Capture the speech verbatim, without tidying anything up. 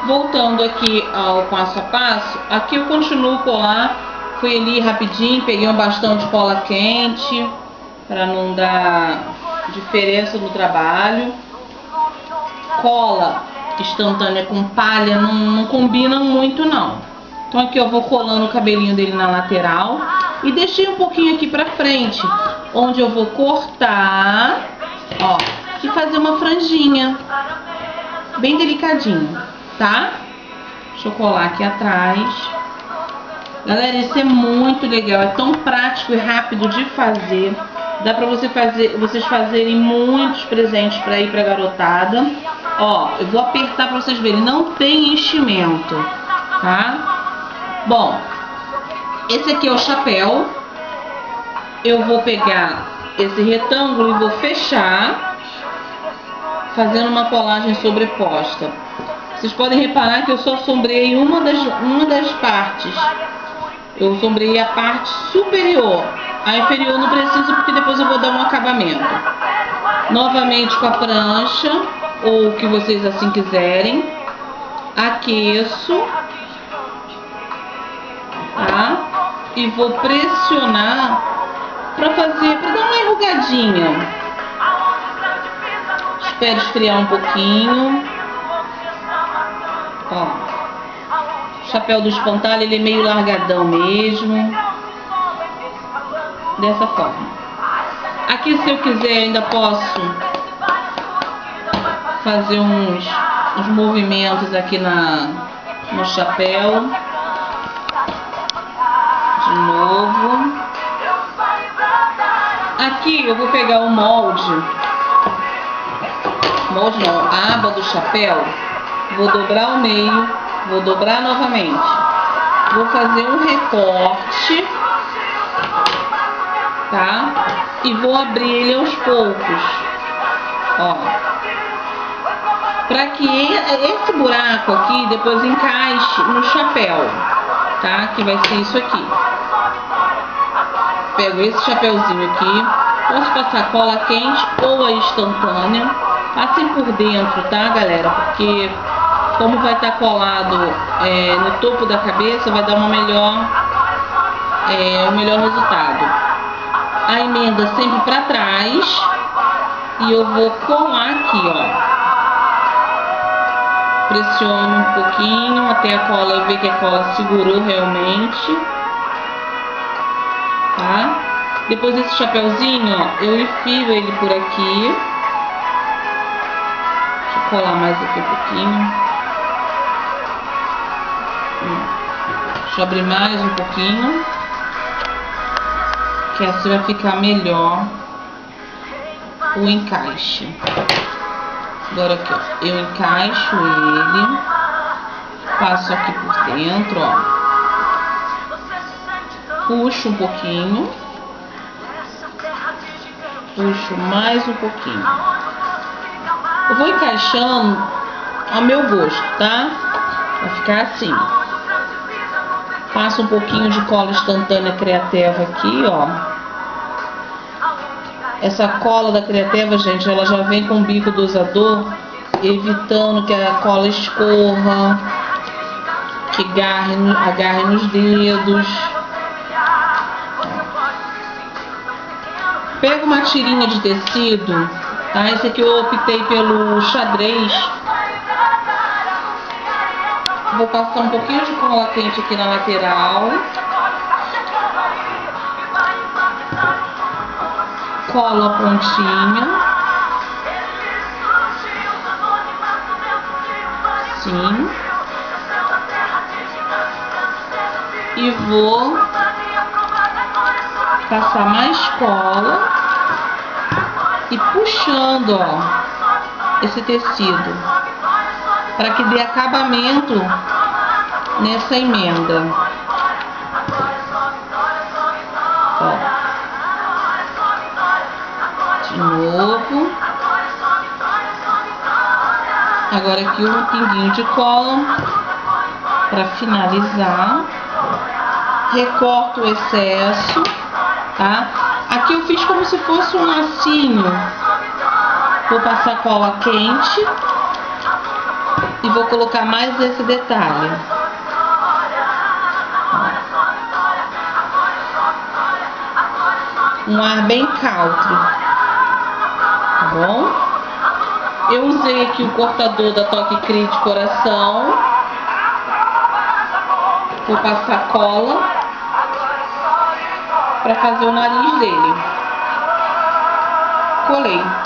Voltando aqui ao passo a passo, aqui eu continuo colar. Fui ali rapidinho, peguei um bastão de cola quente para não dar diferença no trabalho. Cola instantânea com palha não, não combina muito não. Então aqui eu vou colando o cabelinho dele na lateral e deixei um pouquinho aqui pra frente, onde eu vou cortar, ó, e fazer uma franjinha bem delicadinho, tá? Deixa eu colar aqui atrás. Galera, isso é muito legal, é tão prático e rápido de fazer. Dá pra você fazer, vocês fazerem muitos presentes pra ir pra garotada. Ó, eu vou apertar pra vocês verem, não tem enchimento, tá? Bom, esse aqui é o chapéu. Eu vou pegar esse retângulo e vou fechar, fazendo uma colagem sobreposta. Vocês podem reparar que eu só sombreei uma das, uma das partes. Eu sombreei a parte superior. A inferior não preciso, porque depois eu vou dar um acabamento. Novamente com a prancha, ou o que vocês assim quiserem. Aqueço, tá? E vou pressionar para fazer, para dar uma enrugadinha. Espero esfriar um pouquinho. Ó, o chapéu do espantalho, ele é meio largadão mesmo. Dessa forma. Aqui, se eu quiser, ainda posso fazer uns, uns movimentos aqui na, no chapéu. De novo. Aqui eu vou pegar o molde. Molde não, a aba do chapéu. Vou dobrar ao meio. Vou dobrar novamente. Vou fazer um recorte. Tá? E vou abrir ele aos poucos. Ó. Para que esse buraco aqui depois encaixe no chapéu, tá? Que vai ser isso aqui. Pego esse chapéuzinho aqui. Posso passar cola quente ou a instantânea. Passem por dentro, tá, galera? Porque como vai estar colado é, no topo da cabeça, vai dar uma melhor, é, um melhor resultado. A emenda sempre para trás e eu vou colar aqui, ó. Pressiono um pouquinho até a cola, eu ver que a cola segurou realmente, tá? Depois desse chapéuzinho, ó, eu enfio ele por aqui. Deixa eu colar mais aqui um pouquinho. Deixa eu abrir mais um pouquinho. Que assim vai ficar melhor o encaixe. Agora aqui, ó, eu encaixo ele, passo aqui por dentro, ó, puxo um pouquinho, puxo mais um pouquinho. Eu vou encaixando ao meu gosto, tá? Vai ficar assim. Passo um pouquinho de cola instantânea Createva aqui, ó. Essa cola da Createva, gente, ela já vem com o bico dosador, evitando que a cola escorra, que agarre, agarre nos dedos. Pega uma tirinha de tecido, tá? Esse aqui eu optei pelo xadrez. Vou passar um pouquinho de cola quente aqui na lateral. Cola a pontinha. Sim. E vou passar mais cola e puxando, ó, esse tecido, para que dê acabamento nessa emenda. Ó. De novo. Agora aqui um pinguinho de cola para finalizar. Recorto o excesso, tá? Aqui eu fiz como se fosse um lacinho. Vou passar cola quente. E vou colocar mais esse detalhe. Um ar bem country. Tá bom? Eu usei aqui o cortador da Toque Crit Coração. Vou passar cola para fazer o nariz dele. Colei.